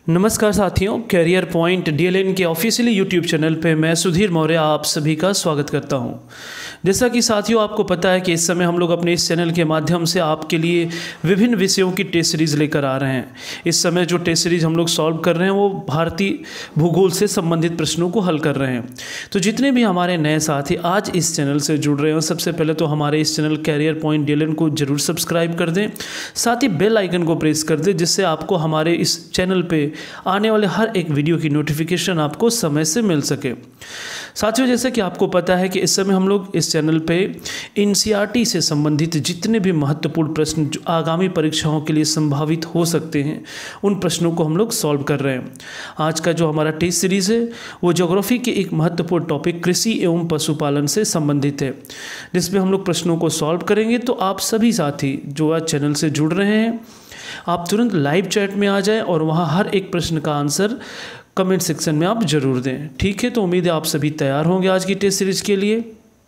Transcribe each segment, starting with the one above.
नमस्कार साथियों, career point DLN के ऑफिशियली यूट्यूब चैनल पे मैं सुधीर मौर्य आप सभी का स्वागत करता हूं। जैसा कि साथियों आपको पता है कि इस समय हम लोग अपने इस चैनल के माध्यम से आपके लिए विभिन्न विषयों की टेस्ट सीरीज़ लेकर आ रहे हैं। इस समय जो टेस्ट सीरीज़ हम लोग सॉल्व कर रहे हैं वो भारतीय भूगोल से संबंधित प्रश्नों को हल कर रहे हैं। तो जितने भी हमारे नए साथी आज इस चैनल से जुड़ रहे हैं, सबसे पहले तो हमारे इस चैनल कैरियर पॉइंट डीएलएन को जरूर सब्सक्राइब कर दें, साथ ही बेल आइकन को प्रेस कर दें, जिससे आपको हमारे इस चैनल पर आने वाले हर एक वीडियो की नोटिफिकेशन आपको समय से मिल सके। साथियों, जैसे कि आपको पता है कि इस समय हम लोग इस चैनल पे एनसीईआरटी से संबंधित जितने भी महत्वपूर्ण प्रश्न जो आगामी परीक्षाओं के लिए संभावित हो सकते हैं, उन प्रश्नों को हम लोग सॉल्व कर रहे हैं। आज का जो हमारा टेस्ट सीरीज़ है वो ज्योग्राफी के एक महत्वपूर्ण टॉपिक कृषि एवं पशुपालन से संबंधित है, जिसमें हम लोग प्रश्नों को सॉल्व करेंगे। तो आप सभी साथी जो आज चैनल से जुड़ रहे हैं, आप तुरंत लाइव चैट में आ जाएं और वहाँ हर एक प्रश्न का आंसर कमेंट सेक्शन में आप जरूर दें। ठीक है, तो उम्मीद है आप सभी तैयार होंगे आज की टेस्ट सीरीज के लिए।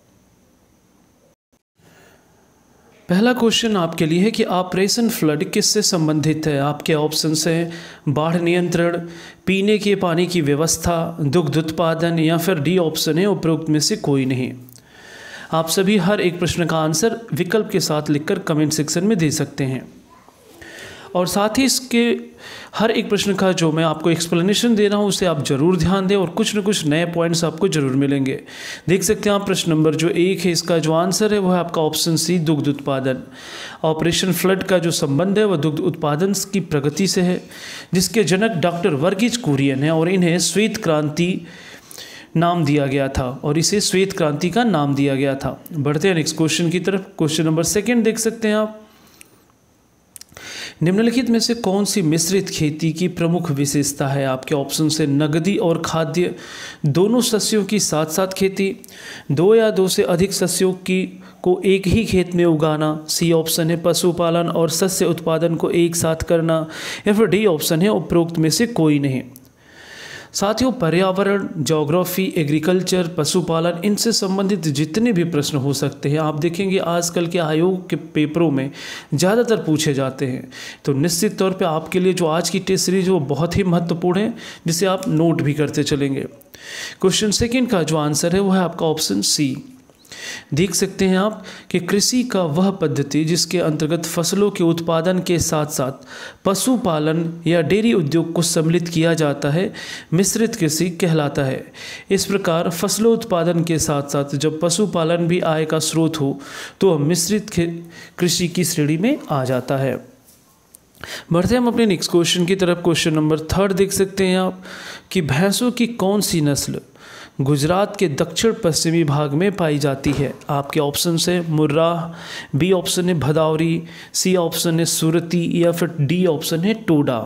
पहला क्वेश्चन आपके लिए है कि ऑपरेशन फ्लड किससे संबंधित है। आपके ऑप्शंस हैं बाढ़ नियंत्रण, पीने के पानी की व्यवस्था, दुग्ध उत्पादन, या फिर डी ऑप्शन है उपरोक्त में से कोई नहीं। आप सभी हर एक प्रश्न का आंसर विकल्प के साथ लिखकर कमेंट सेक्शन में दे सकते हैं, और साथ ही इसके हर एक प्रश्न का जो मैं आपको एक्सप्लेनेशन दे रहा हूँ उसे आप जरूर ध्यान दें, और कुछ न कुछ नए पॉइंट्स आपको जरूर मिलेंगे। देख सकते हैं आप प्रश्न नंबर जो 1 है, इसका जो आंसर है वो है आपका ऑप्शन सी, दुग्ध उत्पादन। ऑपरेशन फ्लड का जो संबंध है वह दुग्ध उत्पादन की प्रगति से है, जिसके जनक डॉक्टर वर्गीज कुरियन है, और इन्हें श्वेत क्रांति नाम दिया गया था, और इसे श्वेत क्रांति का नाम दिया गया था। बढ़ते हैं नेक्स्ट क्वेश्चन की तरफ। क्वेश्चन नंबर 2 देख सकते हैं आप। निम्नलिखित में से कौन सी मिश्रित खेती की प्रमुख विशेषता है। आपके ऑप्शन से नगदी और खाद्य दोनों सस्यों की साथ साथ खेती, 2 या 2 से अधिक सस्यों की को एक ही खेत में उगाना, सी ऑप्शन है पशुपालन और शस्य उत्पादन को एक साथ करना, या फिर डी ऑप्शन है उपरोक्त में से कोई नहीं। साथियों, पर्यावरण, ज्योग्राफी, एग्रीकल्चर, पशुपालन, इनसे संबंधित जितने भी प्रश्न हो सकते हैं आप देखेंगे आजकल के आयोग के पेपरों में ज़्यादातर पूछे जाते हैं। तो निश्चित तौर पे आपके लिए जो आज की टेस्ट सीरीज है वो बहुत ही महत्वपूर्ण है, जिसे आप नोट भी करते चलेंगे। क्वेश्चन 2 का जो आंसर है वो है आपका ऑप्शन सी। देख सकते हैं आप कि कृषि का वह पद्धति जिसके अंतर्गत फसलों के उत्पादन के साथ साथ पशुपालन या डेयरी उद्योग को सम्मिलित किया जाता है, मिश्रित कृषि कहलाता है। इस प्रकार फसलों उत्पादन के साथ साथ जब पशुपालन भी आय का स्रोत हो तो मिश्रित कृषि की श्रेणी में आ जाता है। बढ़ते हम अपने नेक्स्ट क्वेश्चन की तरफ। क्वेश्चन नंबर 3 देख सकते हैं आप कि भैंसों की कौन सी नस्ल गुजरात के दक्षिण पश्चिमी भाग में पाई जाती है। आपके ऑप्शन है मुर्रा, बी ऑप्शन है भदौरी, सी ऑप्शन है सुरती, या फिर डी ऑप्शन है टोडा।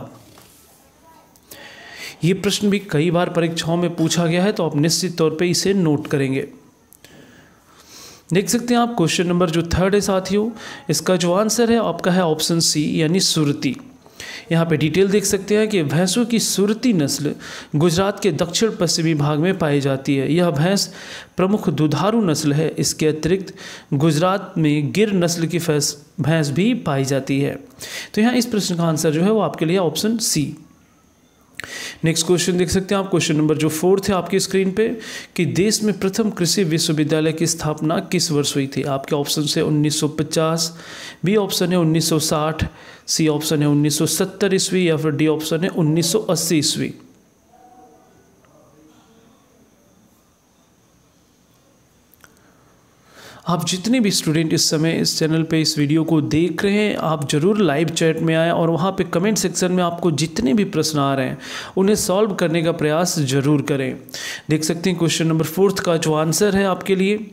ये प्रश्न भी कई बार परीक्षाओं में पूछा गया है, तो आप निश्चित तौर पे इसे नोट करेंगे। देख सकते हैं आप क्वेश्चन नंबर जो 3 है साथियों, इसका जो आंसर है आपका है ऑप्शन सी यानी सुरती। यहाँ पे डिटेल देख सकते हैं कि भैंसों की सुरती नस्ल गुजरात के दक्षिण पश्चिमी भाग में पाई जाती है। यह भैंस प्रमुख दुधारू नस्ल है। इसके अतिरिक्त गुजरात में गिर नस्ल की भैंस भी पाई जाती है। तो यहाँ इस प्रश्न का आंसर जो है वो आपके लिए ऑप्शन सी। नेक्स्ट क्वेश्चन देख सकते हैं आप। क्वेश्चन नंबर जो 4 है आपकी स्क्रीन पे कि देश में प्रथम कृषि विश्वविद्यालय की स्थापना किस वर्ष हुई थी। आपके ऑप्शन से 1950, बी ऑप्शन है 1960, सी ऑप्शन है 1970 ईस्वी, या फिर डी ऑप्शन है 1980 ईस्वी। आप जितने भी स्टूडेंट इस समय इस चैनल पे इस वीडियो को देख रहे हैं, आप ज़रूर लाइव चैट में आएँ और वहाँ पे कमेंट सेक्शन में आपको जितने भी प्रश्न आ रहे हैं उन्हें सॉल्व करने का प्रयास ज़रूर करें। देख सकते हैं क्वेश्चन नंबर 4 का जो आंसर है आपके लिए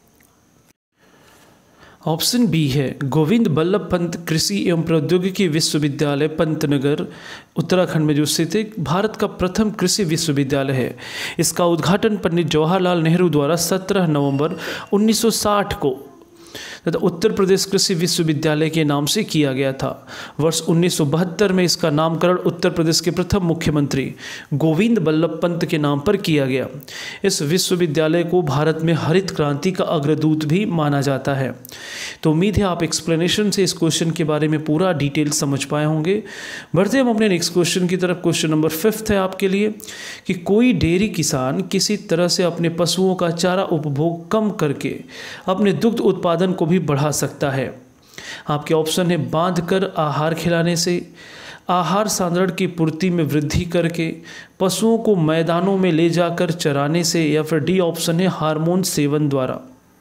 ऑप्शन बी है गोविंद बल्लभ पंत कृषि एवं प्रौद्योगिकी विश्वविद्यालय पंतनगर उत्तराखंड में जो स्थित है, भारत का प्रथम कृषि विश्वविद्यालय है। इसका उद्घाटन पंडित जवाहरलाल नेहरू द्वारा 17 नवंबर 1960 को तथा उत्तर प्रदेश कृषि विश्वविद्यालय के नाम से किया गया था। वर्ष 1972 में इसका नामकरण उत्तर प्रदेश के प्रथम मुख्यमंत्री गोविंद बल्लभ पंत के नाम पर किया गया। इस विश्वविद्यालय को भारत में हरित क्रांति का अग्रदूत भी माना जाता है। तो उम्मीद है आप एक्सप्लेनेशन से इस क्वेश्चन के बारे में पूरा डिटेल समझ पाए होंगे। बढ़ते हम अपने नेक्स्ट क्वेश्चन की तरफ। क्वेश्चन नंबर 5 है आपके लिए कि कोई डेयरी किसान किसी तरह से अपने पशुओं का चारा उपभोग कम करके अपने दुग्ध उत्पादन को भी बढ़ा सकता है। आपके ऑप्शन है बांधकर आहार खिलाने से, आहार सांद्रण की पूर्ति में वृद्धि करके, पशुओं को मैदानों में ले जाकर चराने से, या फिर डी ऑप्शन है हार्मोन सेवन द्वारा।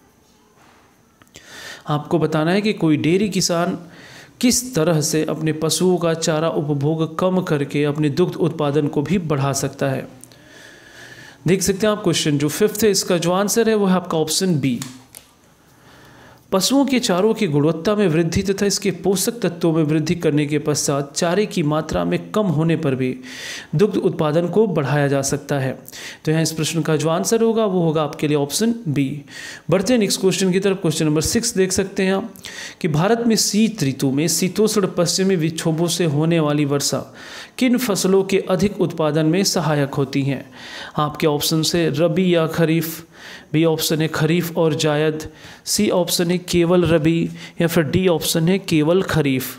आपको बताना है कि कोई डेयरी किसान किस तरह से अपने पशुओं का चारा उपभोग कम करके अपने दुग्ध उत्पादन को भी बढ़ा सकता है। देख सकते हैं आप क्वेश्चन जो 5 है, इसका जो आंसर है वो है आपका ऑप्शन बी। पशुओं के चारों की गुणवत्ता में वृद्धि तथा इसके पोषक तत्वों में वृद्धि करने के पश्चात चारे की मात्रा में कम होने पर भी दुग्ध उत्पादन को बढ़ाया जा सकता है। तो यहाँ इस प्रश्न का जो आंसर होगा वो होगा आपके लिए ऑप्शन बी। बढ़ते हैं नेक्स्ट क्वेश्चन की तरफ। क्वेश्चन नंबर 6 देख सकते हैं आप कि भारत में शीत ऋतु में शीतोष्ण पश्चिमी विक्षोभों से होने वाली वर्षा किन फसलों के अधिक उत्पादन में सहायक होती हैं। आपके ऑप्शन से रबी या खरीफ, बी ऑप्शन है खरीफ और जायद, सी ऑप्शन है केवल रबी, या फिर डी ऑप्शन है केवल खरीफ।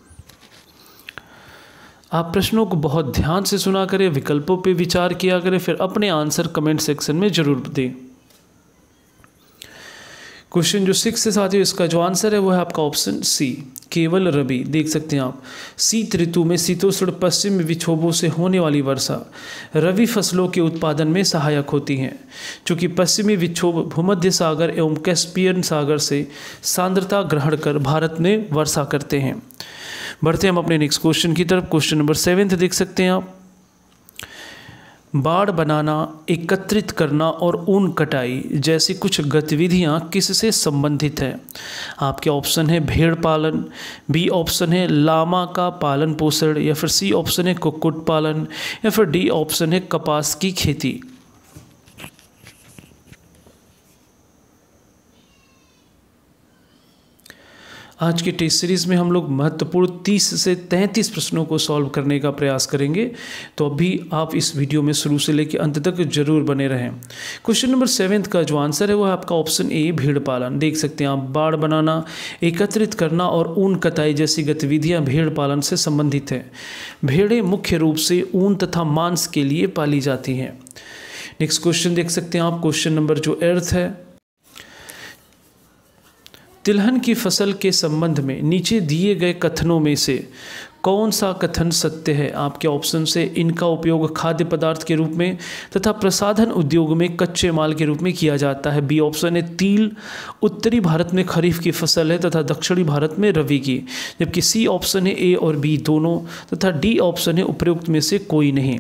आप प्रश्नों को बहुत ध्यान से सुना करें, विकल्पों पे विचार किया करें, फिर अपने आंसर कमेंट सेक्शन में जरूर दें। क्वेश्चन जो 6 से साथियों, इसका जो आंसर है वो है आपका ऑप्शन सी केवल रबी। देख सकते हैं आप, शीत ऋतु में शीतोष्ण पश्चिम विक्षोभों से होने वाली वर्षा रबी फसलों के उत्पादन में सहायक होती हैं, चूँकि पश्चिमी विक्षोभ भूमध्य सागर एवं कैस्पियन सागर से सांद्रता ग्रहण कर भारत में वर्षा करते हैं। बढ़ते हम अपने नेक्स्ट क्वेश्चन की तरफ। क्वेश्चन नंबर 7 देख सकते हैं आप, बाड़ बनाना, एकत्रित करना और ऊन कटाई जैसी कुछ गतिविधियां किससे संबंधित हैं। आपके ऑप्शन है भेड़ पालन, बी ऑप्शन है लामा का पालन पोषण, या फिर सी ऑप्शन है कुक्कुट पालन, या फिर डी ऑप्शन है कपास की खेती। आज के टेस्ट सीरीज़ में हम लोग महत्वपूर्ण 30 से 33 प्रश्नों को सॉल्व करने का प्रयास करेंगे। तो अभी आप इस वीडियो में शुरू से लेकर अंत तक जरूर बने रहें। क्वेश्चन नंबर 7 का जो आंसर है वो है आपका ऑप्शन ए भेड़ पालन। देख सकते हैं आप, बाड़ बनाना, एकत्रित करना और ऊन कताई जैसी गतिविधियां भेड़ पालन से संबंधित हैं। भेड़ें मुख्य रूप से ऊन तथा मांस के लिए पाली जाती हैं। नेक्स्ट क्वेश्चन देख सकते हैं आप, क्वेश्चन नंबर जो 8 है, तिलहन की फसल के संबंध में नीचे दिए गए कथनों में से कौन सा कथन सत्य है। आपके ऑप्शन से इनका उपयोग खाद्य पदार्थ के रूप में तथा प्रसाधन उद्योग में कच्चे माल के रूप में किया जाता है। बी ऑप्शन है तिल उत्तरी भारत में खरीफ की फसल है तथा दक्षिणी भारत में रबी की, जबकि सी ऑप्शन है ए और बी दोनों, तथा डी ऑप्शन है उपरोक्त में से कोई नहीं।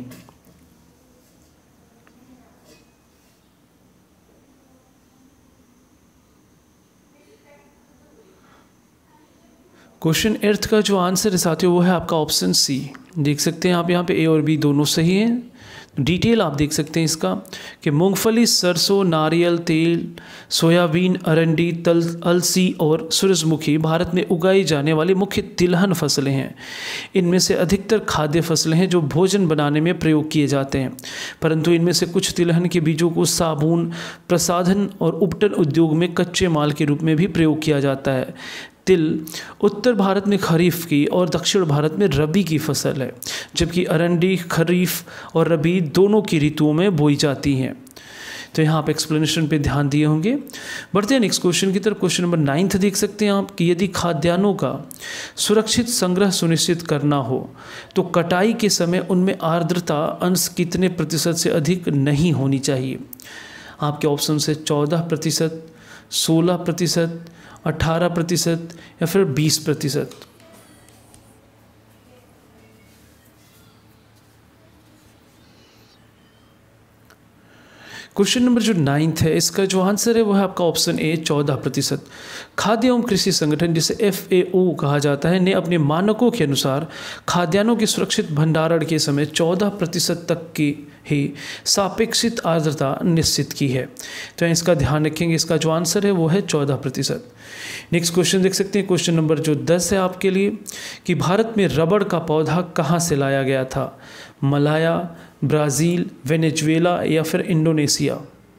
क्वेश्चन 8 का जो आंसर है साथियों वो है आपका ऑप्शन सी। देख सकते हैं आप यहाँ पे ए और बी दोनों सही हैं। डिटेल आप देख सकते हैं इसका कि मूंगफली, सरसों, नारियल तेल, सोयाबीन, अरंडी, तल, अलसी और सूरजमुखी भारत में उगाई जाने वाली मुख्य तिलहन फसलें हैं। इनमें से अधिकतर खाद्य फसलें हैं जो भोजन बनाने में प्रयोग किए जाते हैं, परंतु इनमें से कुछ तिलहन के बीजों को साबुन, प्रसाधन और उपटन उद्योग में कच्चे माल के रूप में भी प्रयोग किया जाता है। तिल उत्तर भारत में खरीफ की और दक्षिण भारत में रबी की फसल है, जबकि अरंडी खरीफ और रबी दोनों की ऋतुओं में बोई जाती हैं। तो यहाँ आप एक्सप्लेनेशन पे ध्यान दिए होंगे। बढ़ते हैं नेक्स्ट क्वेश्चन की तरफ। क्वेश्चन नंबर 9 देख सकते हैं आप कि यदि खाद्यान्नों का सुरक्षित संग्रह सुनिश्चित करना हो तो कटाई के समय उनमें आर्द्रता अंश कितने प्रतिशत से अधिक नहीं होनी चाहिए। आपके ऑप्शन से 14%, 16%, 18% या फिर 20%। क्वेश्चन नंबर जो 9th है, इसका जो आंसर है वो है आपका ऑप्शन ए 14%। खाद्य एवं कृषि संगठन जिसे FAO कहा जाता है ने अपने मानकों के अनुसार खाद्यान्नों के सुरक्षित भंडारण के समय 14% तक की ही सापेक्षित आर्द्रता निश्चित की है। तो इसका ध्यान रखेंगे, इसका जो आंसर है वो है 14%। नेक्स्ट क्वेश्चन देख सकते हैं, क्वेश्चन नंबर जो 10 है आपके लिए कि भारत में रबड़ का पौधा कहाँ से लाया गया था? मलाया, ब्राज़ील, वेनेजुएला या फिर इंडोनेशिया?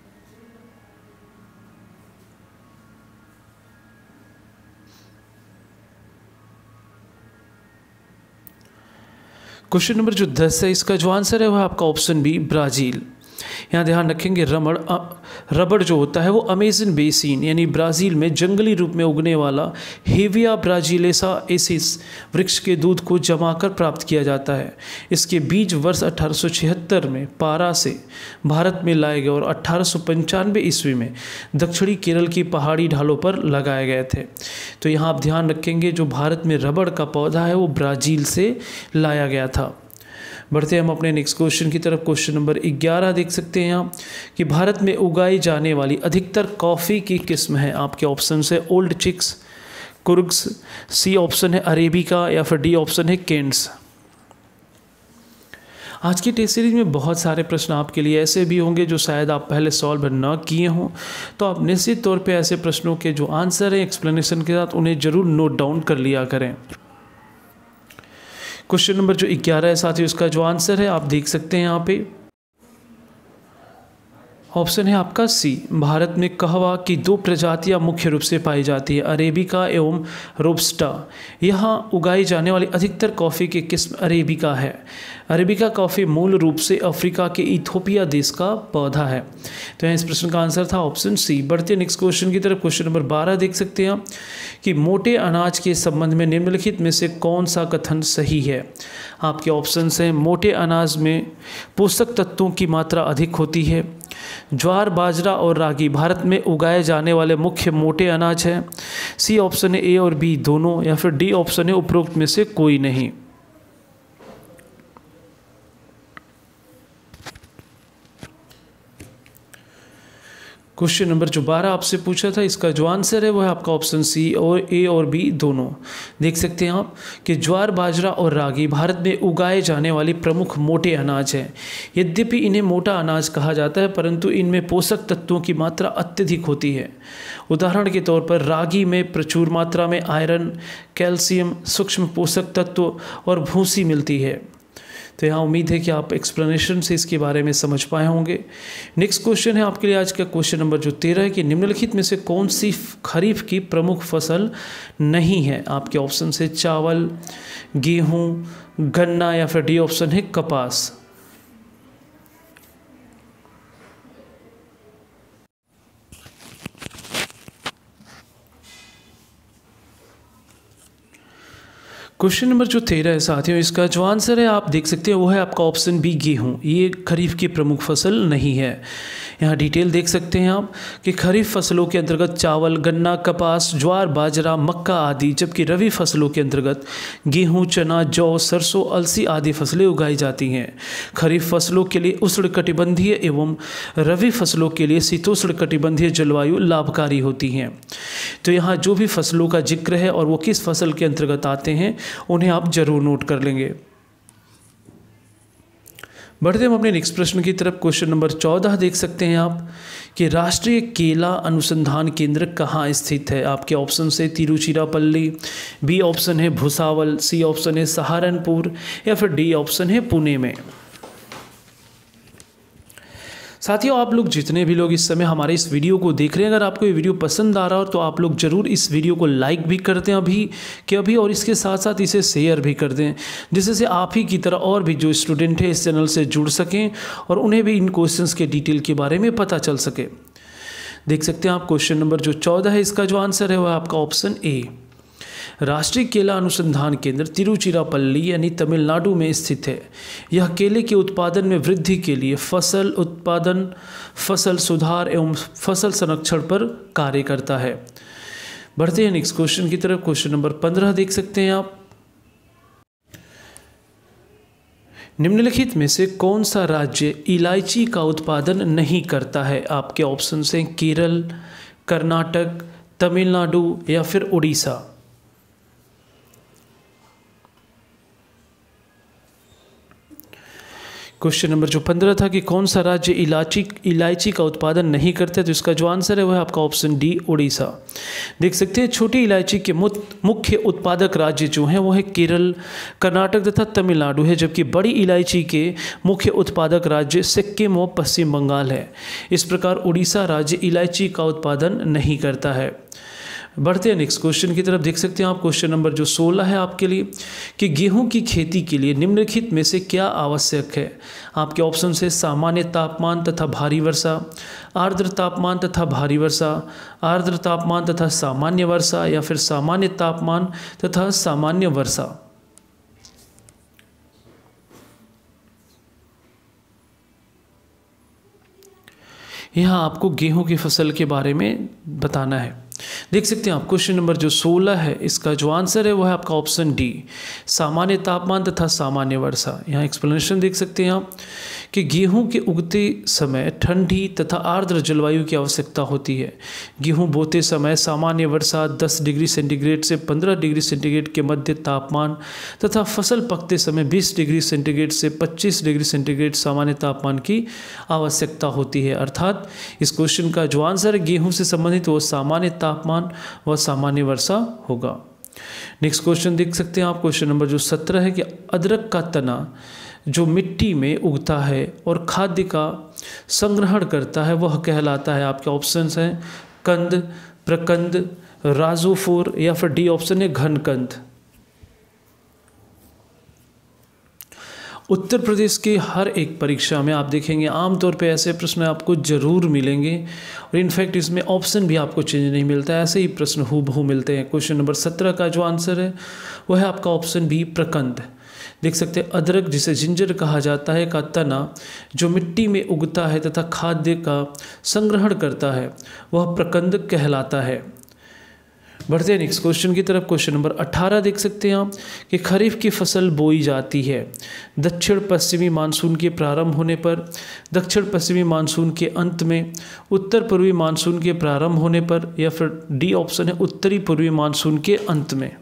क्वेश्चन नंबर जो 10 है, इसका जो आंसर है वह आपका ऑप्शन बी ब्राज़ील। यहाँ ध्यान रखेंगे, रबड़ जो होता है वो अमेज़न बेसिन यानी ब्राज़ील में जंगली रूप में उगने वाला हेविया ब्राज़िलेसाएसिस वृक्ष के दूध को जमाकर प्राप्त किया जाता है। इसके बीज वर्ष 1876 में पारा से भारत में लाए गए और 1895 ईस्वी में दक्षिणी केरल की पहाड़ी ढालों पर लगाए गए थे। तो यहाँ आप ध्यान रखेंगे, जो भारत में रबड़ का पौधा है वो ब्राज़ील से लाया गया था। बढ़ते हम अपने नेक्स्ट क्वेश्चन की तरफ। क्वेश्चन नंबर 11 देख सकते हैं यहाँ कि भारत में उगाई जाने वाली अधिकतर कॉफ़ी की किस्म है। आपके ऑप्शन है old chicks, Coorgs, C option है अरेबिका या फिर डी ऑप्शन है केंट्स। आज की टेस्ट सीरीज में बहुत सारे प्रश्न आपके लिए ऐसे भी होंगे जो शायद आप पहले सॉल्व ना किए हों, तो आप निश्चित तौर पे ऐसे प्रश्नों के जो आंसर हैं एक्सप्लेनेशन के साथ उन्हें ज़रूर नोट डाउन कर लिया करें। क्वेश्चन नंबर जो 11 है साथियों, इसका जो आंसर है आप देख सकते हैं यहाँ पे ऑप्शन है आपका सी। भारत में कहवा की 2 प्रजातियां मुख्य रूप से पाई जाती है, अरेबिका एवं रोबस्टा। यहाँ उगाई जाने वाली अधिकतर कॉफ़ी की किस्म अरेबिका है। अरेबिका कॉफ़ी मूल रूप से अफ्रीका के इथोपिया देश का पौधा है। तो यहाँ इस प्रश्न का आंसर था ऑप्शन सी। बढ़ते नेक्स्ट क्वेश्चन की तरफ। क्वेश्चन नंबर 12 देख सकते हैं कि मोटे अनाज के संबंध में निम्नलिखित में से कौन सा कथन सही है? आपके ऑप्शन हैं मोटे अनाज में पोषक तत्वों की मात्रा अधिक होती है, ज्वार, बाजरा और रागी भारत में उगाए जाने वाले मुख्य मोटे अनाज हैं, सी ऑप्शन है ए और बी दोनों, या फिर डी ऑप्शन है उपरोक्त में से कोई नहीं। क्वेश्चन नंबर जो 12 आपसे पूछा था, इसका जो आंसर है वो है आपका ऑप्शन सी और ए और बी दोनों। देख सकते हैं आप कि ज्वार, बाजरा और रागी भारत में उगाए जाने वाली प्रमुख मोटे अनाज हैं। यद्यपि इन्हें मोटा अनाज कहा जाता है, परंतु इनमें पोषक तत्वों की मात्रा अत्यधिक होती है। उदाहरण के तौर पर रागी में प्रचुर मात्रा में आयरन, कैल्शियम, सूक्ष्म पोषक तत्व और भूसी मिलती है। तो यहाँ उम्मीद है कि आप एक्सप्लेनेशन से इसके बारे में समझ पाए होंगे। नेक्स्ट क्वेश्चन है आपके लिए आज का क्वेश्चन नंबर जो 13 है कि निम्नलिखित में से कौन सी खरीफ की प्रमुख फसल नहीं है? आपके ऑप्शन से चावल, गेहूँ, गन्ना या फिर डी ऑप्शन है कपास। क्वेश्चन नंबर जो 13 है साथियों, इसका जो आंसर है आप देख सकते हैं वो है आपका ऑप्शन बी गेहूँ। ये खरीफ की प्रमुख फसल नहीं है। यहाँ डिटेल देख सकते हैं आप कि खरीफ फसलों के अंतर्गत चावल, गन्ना, कपास, ज्वार, बाजरा, मक्का आदि, जबकि रबी फसलों के अंतर्गत गेहूँ, चना, जौ, सरसों, अलसी आदि फसलें उगाई जाती हैं। खरीफ फसलों के लिए उष्णकटिबंधीय एवं रबी फसलों के लिए शीतोष्णकटिबंधीय जलवायु लाभकारी होती हैं। तो यहाँ जो भी फसलों का जिक्र है और वो किस फसल के अंतर्गत आते हैं उन्हें आप जरूर नोट कर लेंगे। बढ़ते हम अपने नेक्स्ट प्रश्न की तरफ। क्वेश्चन नंबर 14 देख सकते हैं आप कि राष्ट्रीय केला अनुसंधान केंद्र कहाँ स्थित है? आपके ऑप्शन से तिरुचिरापल्ली, बी ऑप्शन है भुसावल, सी ऑप्शन है सहारनपुर या फिर डी ऑप्शन है पुणे में। साथियों, आप लोग जितने भी लोग इस समय हमारे इस वीडियो को देख रहे हैं, अगर आपको ये वीडियो पसंद आ रहा हो तो आप लोग ज़रूर इस वीडियो को लाइक भी कर दें अभी के अभी, और इसके साथ साथ इसे शेयर भी कर दें, जिससे आप ही की तरह और भी जो स्टूडेंट है इस चैनल से जुड़ सकें और उन्हें भी इन क्वेश्चंस के डिटेल के बारे में पता चल सके। देख सकते हैं आप क्वेश्चन नंबर जो 14 है, इसका जो आंसर है वह आपका ऑप्शन ए। राष्ट्रीय केला अनुसंधान केंद्र तिरुचिरापल्ली यानी तमिलनाडु में स्थित है। यह केले के उत्पादन में वृद्धि के लिए फसल उत्पादन, फसल सुधार एवं फसल संरक्षण पर कार्य करता है। बढ़ते हैं नेक्स्ट क्वेश्चन की तरफ। क्वेश्चन नंबर 15 देख सकते हैं आप। निम्नलिखित में से कौन सा राज्य इलायची का उत्पादन नहीं करता है? आपके ऑप्शन हैं केरल, कर्नाटक, तमिलनाडु या फिर उड़ीसा। क्वेश्चन नंबर जो 15 था कि कौन सा राज्य इलायची का उत्पादन नहीं करता है, तो इसका जो आंसर है वह है आपका ऑप्शन डी, उड़ीसा। देख सकते हैं छोटी इलायची के मुख्य उत्पादक राज्य जो हैं वो है केरल, कर्नाटक तथा तमिलनाडु है, जबकि बड़ी इलायची के मुख्य उत्पादक राज्य सिक्किम और पश्चिम बंगाल है। इस प्रकार उड़ीसा राज्य इलायची का उत्पादन नहीं करता है। बढ़ते हैं नेक्स्ट क्वेश्चन की तरफ। देख सकते हैं आप क्वेश्चन नंबर जो 16 है आपके लिए कि गेहूं की खेती के लिए निम्नलिखित में से क्या आवश्यक है? आपके ऑप्शन है सामान्य तापमान तथा भारी वर्षा, आर्द्र तापमान तथा भारी वर्षा, आर्द्र तापमान तथा सामान्य वर्षा या फिर सामान्य तापमान तथा सामान्य वर्षा। यहाँ आपको गेहूं की फसल के बारे में बताना है। देख सकते हैं आप क्वेश्चन नंबर जो 16 है इसका जो आंसर है वो है आपका ऑप्शन डी, सामान्य तापमान तथा सामान्य वर्षा। यहाँ एक्सप्लेनेशन देख सकते हैं आप कि गेहूं के उगते समय ठंडी तथा आर्द्र जलवायु की आवश्यकता होती है। गेहूं बोते समय सामान्य वर्षा 10 डिग्री सेंटीग्रेड से 15 डिग्री सेंटीग्रेड के मध्य तापमान तथा फसल पकते समय 20 डिग्री सेंटीग्रेड से 25 डिग्री सेंटीग्रेड सामान्य तापमान की आवश्यकता होती है। अर्थात इस क्वेश्चन का जो आंसर है गेहूं से संबंधित वो सामान्य तापमान व सामान्य वर्षा होगा। नेक्स्ट क्वेश्चन देख सकते हैं आप क्वेश्चन नंबर जो 17 है कि अदरक का तना जो मिट्टी में उगता है और खाद्य का संग्रहण करता है वह कहलाता है। आपके ऑप्शंस हैं कंद, प्रकंद, राजोफोर या फिर डी ऑप्शन है घनकंद। उत्तर प्रदेश के हर एक परीक्षा में आप देखेंगे आमतौर पे ऐसे प्रश्न आपको जरूर मिलेंगे और इनफैक्ट इसमें ऑप्शन भी आपको चेंज नहीं मिलता है, ऐसे ही प्रश्न हूबहू मिलते हैं। क्वेश्चन नंबर 17 का जो आंसर है वह है आपका ऑप्शन बी, प्रकंद। देख सकते हैं अदरक जिसे जिंजर कहा जाता है का तना जो मिट्टी में उगता है तथा खाद्य का संग्रहण करता है वह प्रकंद कहलाता है। बढ़ते हैं नेक्स्ट क्वेश्चन की तरफ। क्वेश्चन नंबर 18 देख सकते हैं आप कि खरीफ की फसल बोई जाती है दक्षिण पश्चिमी मानसून के प्रारंभ होने पर, दक्षिण पश्चिमी मानसून के अंत में, उत्तर पूर्वी मानसून के प्रारंभ होने पर या फिर डी ऑप्शन है उत्तरी पूर्वी मानसून के अंत में।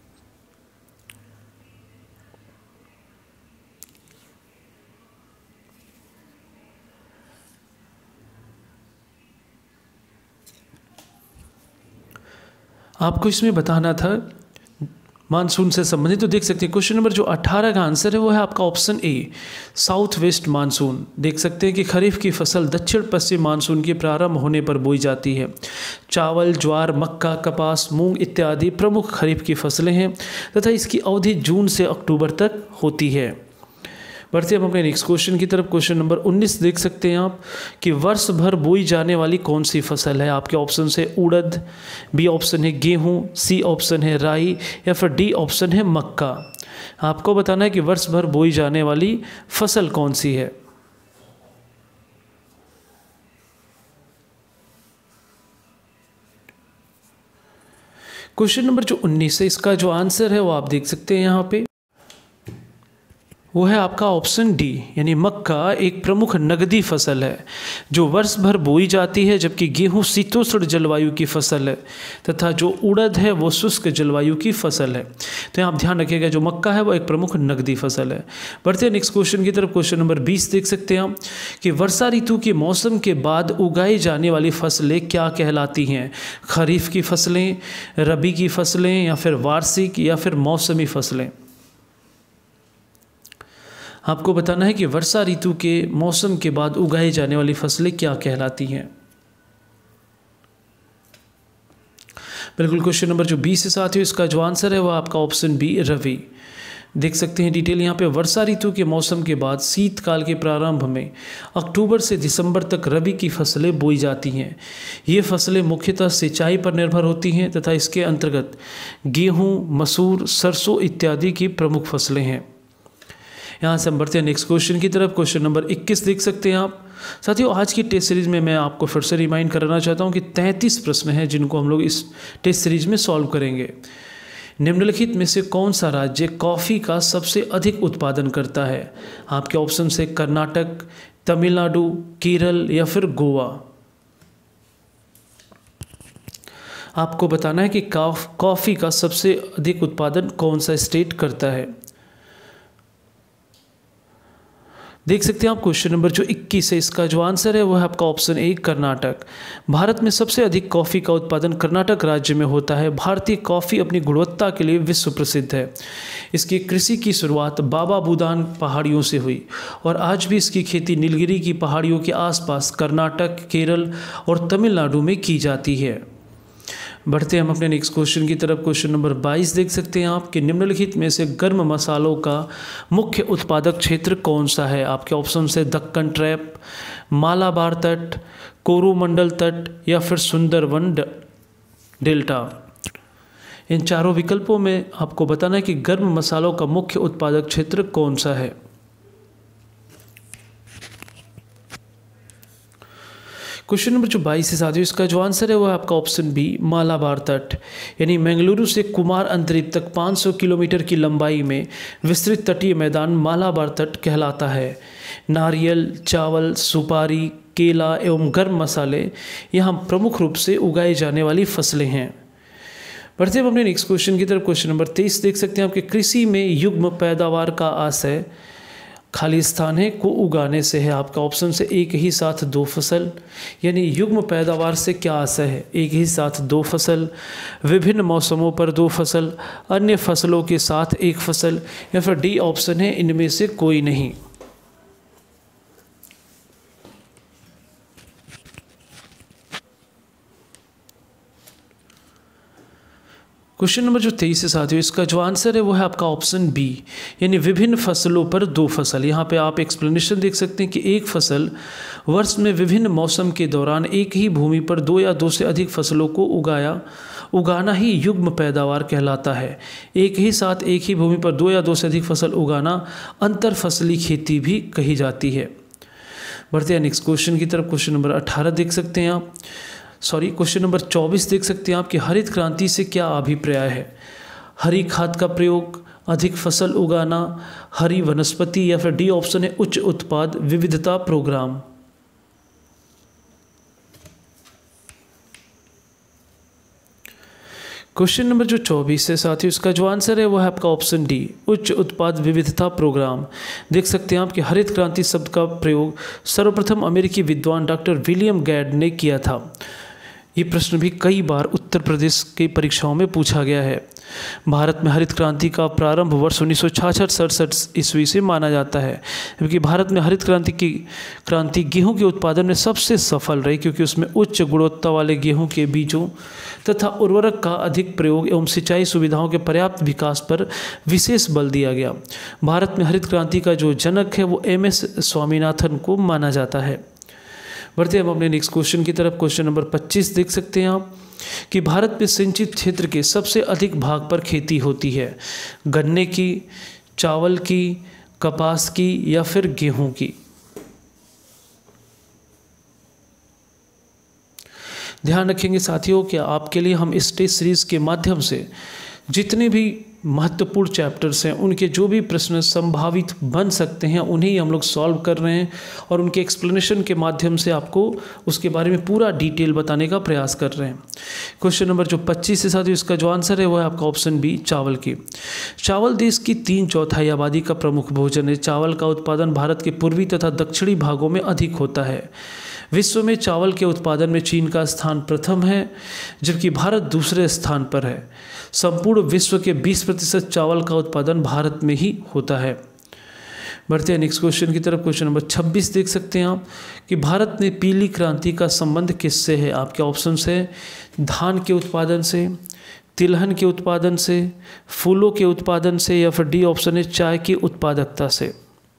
आपको इसमें बताना था मानसून से संबंधित, तो देख सकते हैं क्वेश्चन नंबर जो 18 का आंसर है वो है आपका option A, south west monsoon. देख सकते हैं कि खरीफ की फसल दक्षिण पश्चिम मानसून के प्रारंभ होने पर बोई जाती है। चावल, ज्वार, मक्का, कपास, मूंग इत्यादि प्रमुख खरीफ की फसलें हैं तथा इसकी अवधि जून से अक्टूबर तक होती है। बढ़ते हम अपने नेक्स्ट क्वेश्चन की तरफ। क्वेश्चन नंबर 19 देख सकते हैं आप कि वर्ष भर बोई जाने वाली कौन सी फसल है? आपके ऑप्शन है उड़द, बी ऑप्शन है गेहूं, सी ऑप्शन है राई या फिर डी ऑप्शन है मक्का। आपको बताना है कि वर्ष भर बोई जाने वाली फसल कौन सी है। क्वेश्चन नंबर जो 19 है इसका जो आंसर है वो आप देख सकते हैं यहाँ पे वो है आपका ऑप्शन डी, यानी मक्का एक प्रमुख नगदी फसल है जो वर्ष भर बोई जाती है, जबकि गेहूं शीतोष्ण जलवायु की फसल है तथा जो उड़द है वो शुष्क जलवायु की फसल है। तो यहाँ आप ध्यान रखिएगा जो मक्का है वो एक प्रमुख नगदी फसल है। बढ़ते हैं नेक्स्ट क्वेश्चन की तरफ। क्वेश्चन नंबर 20 देख सकते हैं हम कि वर्षा ऋतु के मौसम के बाद उगाई जाने वाली फसलें क्या कहलाती हैं? खरीफ की फसलें, रबी की फसलें या फिर वार्षिक या फिर मौसमी फसलें। आपको बताना है कि वर्षा ऋतु के मौसम के बाद उगाई जाने वाली फसलें क्या कहलाती हैं। बिल्कुल क्वेश्चन नंबर जो 20 से साथियों इसका जो आंसर है वह आपका ऑप्शन बी, रबी। देख सकते हैं डिटेल यहाँ पे वर्षा ऋतु के मौसम के बाद शीतकाल के प्रारंभ में अक्टूबर से दिसंबर तक रबी की फसलें बोई जाती हैं। ये फसलें मुख्यतः सिंचाई पर निर्भर होती हैं तथा इसके अंतर्गत गेहूँ, मसूर, सरसों इत्यादि की प्रमुख फसलें हैं। यहाँ से हम बढ़ते हैं नेक्स्ट क्वेश्चन की तरफ। क्वेश्चन नंबर 21 देख सकते हैं आप। साथियों आज की टेस्ट सीरीज़ में मैं आपको फिर से रिमाइंड कराना चाहता हूँ कि 33 प्रश्न हैं जिनको हम लोग इस टेस्ट सीरीज़ में सॉल्व करेंगे। निम्नलिखित में से कौन सा राज्य कॉफ़ी का सबसे अधिक उत्पादन करता है? आपके ऑप्शन से कर्नाटक, तमिलनाडु, केरल या फिर गोवा। आपको बताना है कि कॉफ़ी का सबसे अधिक उत्पादन कौन सा स्टेट करता है। देख सकते हैं आप क्वेश्चन नंबर जो 21 है, इसका जो आंसर है वो है आपका ऑप्शन ए कर्नाटक। भारत में सबसे अधिक कॉफ़ी का उत्पादन कर्नाटक राज्य में होता है। भारतीय कॉफ़ी अपनी गुणवत्ता के लिए विश्व प्रसिद्ध है। इसकी कृषि की शुरुआत बाबा बुदान पहाड़ियों से हुई और आज भी इसकी खेती नीलगिरी की पहाड़ियों के आसपास कर्नाटक, केरल और तमिलनाडु में की जाती है। बढ़ते हम अपने नेक्स्ट क्वेश्चन की तरफ। क्वेश्चन नंबर 22 देख सकते हैं आप कि निम्नलिखित में से गर्म मसालों का मुख्य उत्पादक क्षेत्र कौन सा है? आपके ऑप्शन से दक्कन ट्रैप, मालाबार तट, कोरोमंडल तट या फिर सुंदरवन डेल्टा। इन चारों विकल्पों में आपको बताना है कि गर्म मसालों का मुख्य उत्पादक क्षेत्र कौन सा है। क्वेश्चन नंबर जो 22 है साथियों, इसका जो आंसर है वो है आपका ऑप्शन बी मालाबार तट। यानी बेंगलुरु से कुमार अंतरिप तक 500 किलोमीटर की लंबाई में विस्तृत तटीय मैदान मालाबार तट कहलाता है। नारियल, चावल, सुपारी, केला एवं गर्म मसाले यहाँ प्रमुख रूप से उगाई जाने वाली फसलें हैं। बढ़ते हम अपने नेक्स्ट क्वेश्चन की तरफ। क्वेश्चन नंबर 23 देख सकते हैं आपके कृषि में युग्म पैदावार का आशय खाली स्थान है को उगाने से है। आपका ऑप्शन से एक ही साथ दो फसल, यानी युग्म पैदावार से क्या आशय है? एक ही साथ दो फसल, विभिन्न मौसमों पर दो फसल, अन्य फसलों के साथ एक फसल या फिर डी ऑप्शन है इनमें से कोई नहीं। क्वेश्चन नंबर जो 23 है साथियों, इसका जो आंसर है वो है आपका ऑप्शन बी, यानी विभिन्न फसलों पर दो फसल। यहाँ पे आप एक्सप्लेनेशन देख सकते हैं कि एक फसल वर्ष में विभिन्न मौसम के दौरान एक ही भूमि पर दो या दो से अधिक फसलों को उगाना ही युग्म पैदावार कहलाता है। एक ही साथ एक ही भूमि पर दो या दो से अधिक फसल उगाना अंतर फसली खेती भी कही जाती है। बढ़ते हैं नेक्स्ट क्वेश्चन की तरफ। क्वेश्चन नंबर 18 देख सकते हैं आप, क्वेश्चन नंबर 24 देख सकते हैं आप कि हरित क्रांति से क्या अभिप्राय है? हरी खाद का प्रयोग, अधिक फसल उगाना, हरी वनस्पति या फिर डी ऑप्शन है उच्च उत्पाद विविधता प्रोग्राम। क्वेश्चन नंबर जो 24 है साथियों, इसका जो आंसर है वो है आपका ऑप्शन डी उच्च उत्पाद विविधता प्रोग्राम। देख सकते हैं आप कि हरित क्रांति शब्द का प्रयोग सर्वप्रथम अमेरिकी विद्वान डॉक्टर विलियम गैड ने किया था। ये प्रश्न भी कई बार उत्तर प्रदेश की परीक्षाओं में पूछा गया है। भारत में हरित क्रांति का प्रारंभ वर्ष 1966-67 ईस्वी से माना जाता है, क्योंकि भारत में हरित क्रांति गेहूं के उत्पादन में सबसे सफल रही, क्योंकि उसमें उच्च गुणवत्ता वाले गेहूं के बीजों तथा उर्वरक का अधिक प्रयोग एवं सिंचाई सुविधाओं के पर्याप्त विकास पर विशेष बल दिया गया। भारत में हरित क्रांति का जो जनक है वो MS स्वामीनाथन को माना जाता है। बढ़ते हम अपने नेक्स्ट क्वेश्चन की तरफ। क्वेश्चन नंबर 25 देख सकते हैं आप कि भारत में सिंचित क्षेत्र के सबसे अधिक भाग पर खेती होती है? गन्ने की, चावल की, कपास की या फिर गेहूं की? ध्यान रखेंगे साथियों कि आपके लिए हम इस टेस्ट सीरीज के माध्यम से जितने भी महत्वपूर्ण चैप्टर्स हैं उनके जो भी प्रश्न संभावित बन सकते हैं उन्हें हम लोग सॉल्व कर रहे हैं और उनके एक्सप्लेनेशन के माध्यम से आपको उसके बारे में पूरा डिटेल बताने का प्रयास कर रहे हैं। क्वेश्चन नंबर जो 25 है साथियों, इसका जो आंसर है वो है आपका ऑप्शन बी चावल की। चावल देश की 3/4 आबादी का प्रमुख भोजन है। चावल का उत्पादन भारत के पूर्वी तथा दक्षिणी भागों में अधिक होता है। विश्व में चावल के उत्पादन में चीन का स्थान प्रथम है, जबकि भारत दूसरे स्थान पर है। संपूर्ण विश्व के 20% चावल का उत्पादन भारत में ही होता है। बढ़ते हैं नेक्स्ट क्वेश्चन की तरफ। क्वेश्चन नंबर 26 देख सकते हैं आप कि भारत में पीली क्रांति का संबंध किससे है? आपके ऑप्शन है धान के उत्पादन से, तिलहन के उत्पादन से, फूलों के उत्पादन से या फिर डी ऑप्शन है चाय की उत्पादकता से।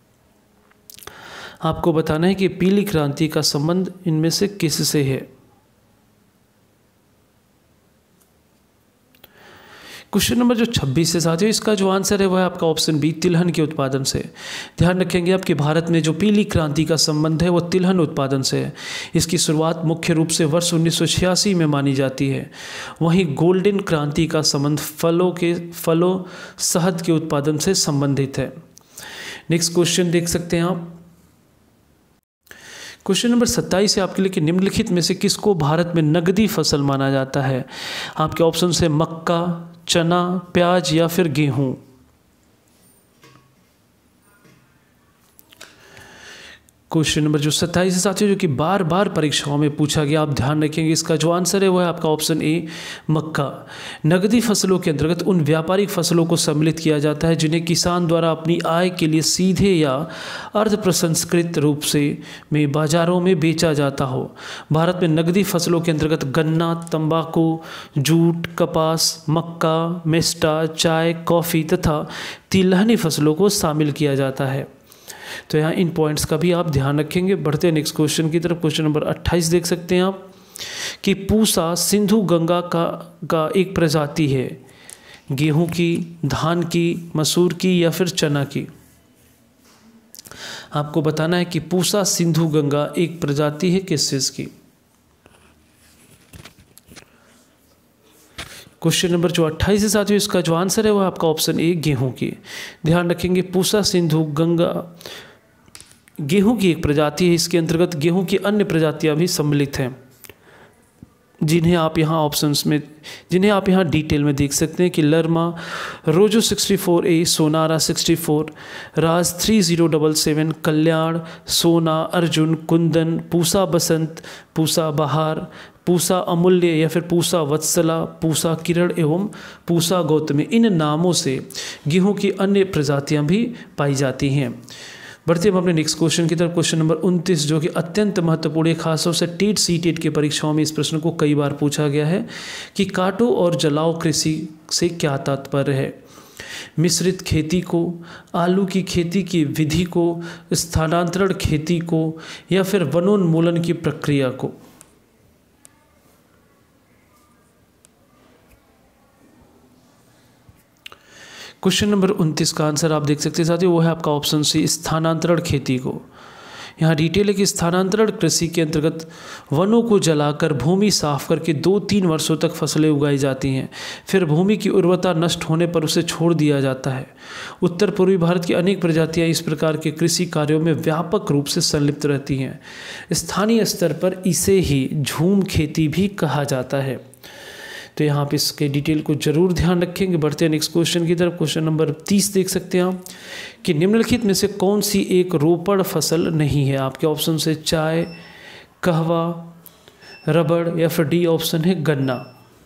आपको बताना है कि पीली क्रांति का संबंध इनमें से किससे है। क्वेश्चन नंबर जो 26 है साथियों, इसका जो आंसर है वह है आपका ऑप्शन बी, तिलहन के उत्पादन से। ध्यान रखेंगे आपके भारत में जो पीली क्रांति का संबंध है वो तिलहन उत्पादन से है। इसकी शुरुआत मुख्य रूप से वर्ष 1986 में मानी जाती है। वहीं गोल्डन क्रांति का संबंध फलों शहद के उत्पादन से संबंधित है। नेक्स्ट क्वेश्चन देख सकते हैं आप। क्वेश्चन नंबर 27 है आपके लिए कि निम्नलिखित में से किसको भारत में नकदी फसल माना जाता है। आपके ऑप्शन है मक्का, चना, प्याज या फिर गेहूं। क्वेश्चन नंबर जो 27 है साथियों, जो कि बार बार परीक्षाओं में पूछा गया, आप ध्यान रखेंगे इसका जो आंसर है वह है आपका ऑप्शन ए, मक्का। नकदी फसलों के अंतर्गत उन व्यापारिक फसलों को सम्मिलित किया जाता है जिन्हें किसान द्वारा अपनी आय के लिए सीधे या अर्ध प्रसंस्कृत रूप से में बाजारों में बेचा जाता हो। भारत में नकदी फसलों के अंतर्गत गन्ना, तंबाकू, जूट, कपास, मक्का, मेस्टा, चाय, कॉफ़ी तथा तिलहनी फसलों को शामिल किया जाता है। तो यहाँ इन पॉइंट्स का भी आप ध्यान रखेंगे। बढ़ते हैं नेक्स्ट क्वेश्चन की तरफ। क्वेश्चन नंबर 28 देख सकते हैं आप कि पूसा सिंधु गंगा का एक प्रजाति है, गेहूं की, धान की, मसूर की या फिर चना की। आपको बताना है कि पूसा सिंधु गंगा एक प्रजाति है किस चीज की। क्वेश्चन नंबर जो 28 है साथियों, इसका जो आंसर है वह आपका ऑप्शन ए, गेहूं की। ध्यान रखेंगे पूसा सिंधु गंगा गेहूं की एक प्रजाति है। इसके अंतर्गत गेहूं की अन्य प्रजातियां भी सम्मिलित हैं जिन्हें आप यहाँ डिटेल में देख सकते हैं कि लरमा, रोजो 64A, सोनारा 64, राज 3077, कल्याण, सोना, अर्जुन, कुंदन, पूसा बसंत, पूसा बहार, पूसा अमूल्य या फिर पूसा वत्सला, पूसा किरण एवं पूसा गौतमी, इन नामों से गेहूं की अन्य प्रजातियां भी पाई जाती हैं। बढ़ते हम अपने नेक्स्ट क्वेश्चन की तरफ। क्वेश्चन नंबर 29 जो कि अत्यंत महत्वपूर्ण है, खासतौर से टेट सीटेट के परीक्षाओं में इस प्रश्न को कई बार पूछा गया है कि काटो और जलाओ कृषि से क्या तात्पर्य है। मिश्रित खेती को, आलू की खेती की विधि को, स्थानांतरण खेती को या फिर वनोन्मूलन की प्रक्रिया को। क्वेश्चन नंबर 29 का आंसर आप देख सकते हैं साथियों, वो है आपका ऑप्शन सी, स्थानांतरण खेती को। यहाँ डिटेल है कि स्थानांतरण कृषि के अंतर्गत वनों को जलाकर भूमि साफ करके 2-3 वर्षों तक फसलें उगाई जाती हैं, फिर भूमि की उर्वरता नष्ट होने पर उसे छोड़ दिया जाता है। उत्तर पूर्वी भारत की अनेक प्रजातियाँ इस प्रकार के कृषि कार्यों में व्यापक रूप से संलिप्त रहती हैं। स्थानीय स्तर पर इसे ही झूम खेती भी कहा जाता है। तो यहाँ पे इसके डिटेल को जरूर ध्यान रखेंगे। बढ़ते हैं नेक्स्ट क्वेश्चन की तरफ। क्वेश्चन नंबर 30 देख सकते हैं आप कि निम्नलिखित में से कौन सी एक रोपड़ फसल नहीं है। आपके ऑप्शन से चाय, कहवा, रबड़ या फिर डी ऑप्शन है गन्ना।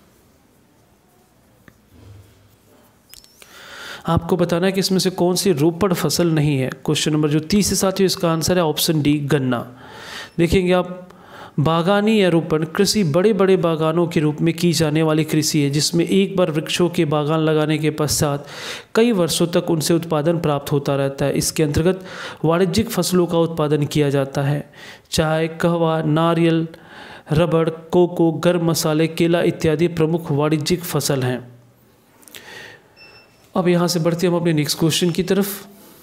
आपको बताना है कि इसमें से कौन सी रोपड़ फसल नहीं है। क्वेश्चन नंबर जो 30 है साथियों, इसका आंसर है ऑप्शन डी, गन्ना। देखेंगे आप, बागानी या रोपण कृषि बड़े बड़े बागानों के रूप में की जाने वाली कृषि है जिसमें एक बार वृक्षों के बागान लगाने के पश्चात कई वर्षों तक उनसे उत्पादन प्राप्त होता रहता है। इसके अंतर्गत वाणिज्यिक फसलों का उत्पादन किया जाता है। चाय, कहवा, नारियल, रबड़, कोको, गर्म मसाले, केला इत्यादि प्रमुख वाणिज्यिक फसल हैं। अब यहाँ से बढ़ते हम अपने नेक्स्ट क्वेश्चन की तरफ।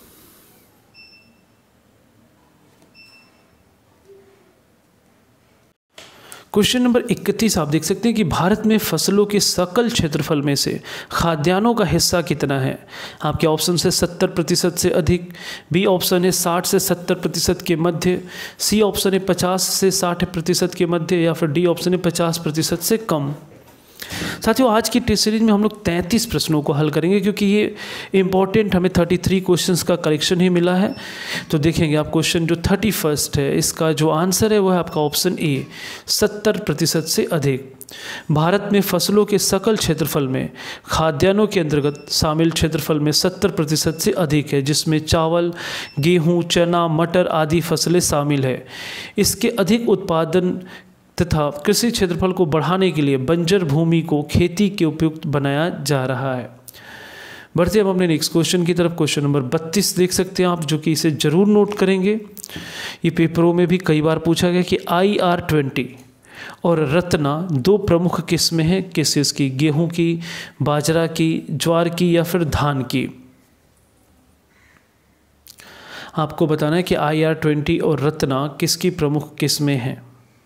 क्वेश्चन नंबर 31 आप देख सकते हैं कि भारत में फसलों के सकल क्षेत्रफल में से खाद्यान्नों का हिस्सा कितना है। आपके ऑप्शन से 70% से अधिक, बी ऑप्शन है 60 से 70% के मध्य, सी ऑप्शन है 50 से 60% के मध्य या फिर डी ऑप्शन है 50% से कम। साथियों आज की टेस्ट सीरीज में हम लोग 33 प्रश्नों को हल करेंगे क्योंकि ये इंपॉर्टेंट हमें 33 क्वेश्चंस का कलेक्शन ही मिला है। तो देखेंगे आप क्वेश्चन जो 31 है इसका जो आंसर है वो है आपका ऑप्शन ए, 70% से अधिक। भारत में फसलों के सकल क्षेत्रफल में खाद्यान्नों के अंतर्गत शामिल क्षेत्रफल में 70% से अधिक है जिसमें चावल, गेहूँ, चना, मटर आदि फसलें शामिल है। इसके अधिक उत्पादन तथा कृषि क्षेत्रफल को बढ़ाने के लिए बंजर भूमि को खेती के उपयुक्त बनाया जा रहा है। बढ़ते हम अपने नेक्स्ट क्वेश्चन की तरफ। क्वेश्चन नंबर 32 देख सकते हैं आप, जो कि इसे जरूर नोट करेंगे। ये पेपरों में भी कई बार पूछा गया कि IR20 और रत्ना दो प्रमुख किस्में हैं किस इसकी, गेहूं की, बाजरा की, ज्वार की या फिर धान की। आपको बताना है कि IR-20 और रत्ना किसकी प्रमुख किस्में हैं।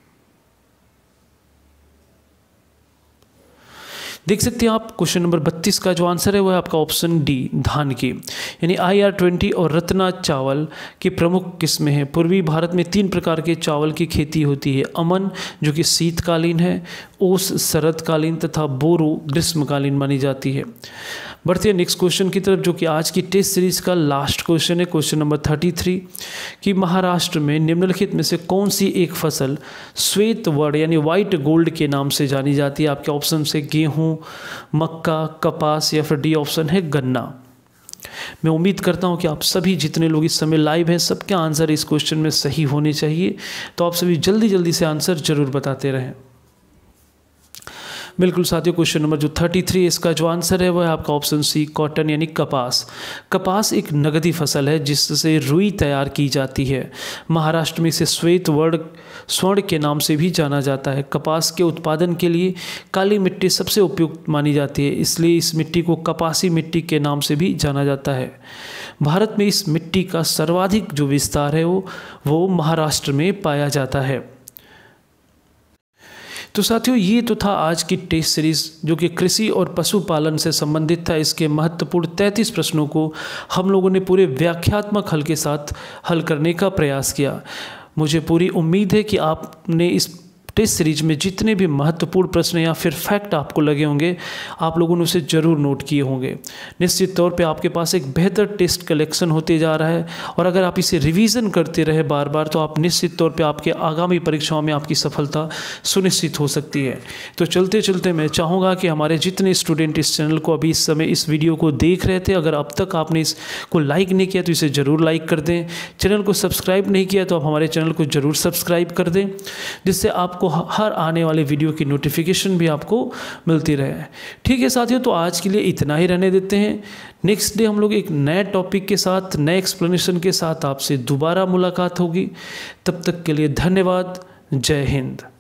देख सकते हैं आप क्वेश्चन नंबर 32 का जो आंसर है वो है आपका ऑप्शन डी, धान की। यानी IR-20 और रत्ना चावल की प्रमुख किस्में हैं। पूर्वी भारत में 3 प्रकार के चावल की खेती होती है, अमन जो कि शीतकालीन है, ओस शरदकालीन तथा बोरो ग्रीष्मकालीन मानी जाती है। बढ़ते हैं नेक्स्ट क्वेश्चन की तरफ जो कि आज की टेस्ट सीरीज का लास्ट क्वेश्चन है, क्वेश्चन नंबर 33 कि महाराष्ट्र में निम्नलिखित में से कौन सी एक फसल श्वेत वर्ण यानी व्हाइट गोल्ड के नाम से जानी जाती है। आपके ऑप्शन से गेहूं, मक्का, कपास या फिर डी ऑप्शन है गन्ना। मैं उम्मीद करता हूं कि आप सभी जितने लोग इस समय लाइव हैं सबके आंसर इस क्वेश्चन में सही होने चाहिए, तो आप सभी जल्दी जल्दी से आंसर जरूर बताते रहें। बिल्कुल साथियों, क्वेश्चन नंबर जो 33 इसका जो आंसर है वो है आपका ऑप्शन सी, कॉटन यानी कपास। कपास एक नगदी फसल है जिससे रुई तैयार की जाती है। महाराष्ट्र में इसे श्वेत स्वर्ण के नाम से भी जाना जाता है। कपास के उत्पादन के लिए काली मिट्टी सबसे उपयुक्त मानी जाती है, इसलिए इस मिट्टी को कपासी मिट्टी के नाम से भी जाना जाता है। भारत में इस मिट्टी का सर्वाधिक जो विस्तार है वो महाराष्ट्र में पाया जाता है। तो साथियों, ये तो था आज की टेस्ट सीरीज जो कि कृषि और पशुपालन से संबंधित था। इसके महत्वपूर्ण 33 प्रश्नों को हम लोगों ने पूरे व्याख्यात्मक हल के साथ हल करने का प्रयास किया। मुझे पूरी उम्मीद है कि आपने इस टेस्ट सीरीज में जितने भी महत्वपूर्ण प्रश्न या फिर फैक्ट आपको लगे होंगे आप लोगों ने उसे ज़रूर नोट किए होंगे। निश्चित तौर पे आपके पास एक बेहतर टेस्ट कलेक्शन होते जा रहा है और अगर आप इसे रिवीजन करते रहे बार बार तो आप निश्चित तौर पे आपके आगामी परीक्षाओं में आपकी सफलता सुनिश्चित हो सकती है। तो चलते चलते मैं चाहूँगा कि हमारे जितने स्टूडेंट इस चैनल को अभी इस समय इस वीडियो को देख रहे थे, अगर अब तक आपने इसको लाइक नहीं किया तो इसे ज़रूर लाइक कर दें। चैनल को सब्सक्राइब नहीं किया तो आप हमारे चैनल को ज़रूर सब्सक्राइब कर दें, जिससे आपको हर आने वाले वीडियो की नोटिफिकेशन भी आपको मिलती रहे। ठीक है साथियों, तो आज के लिए इतना ही रहने देते हैं। नेक्स्ट डे हम लोग एक नए टॉपिक के साथ, नए एक्सप्लेनेशन के साथ आपसे दोबारा मुलाकात होगी। तब तक के लिए धन्यवाद। जय हिंद।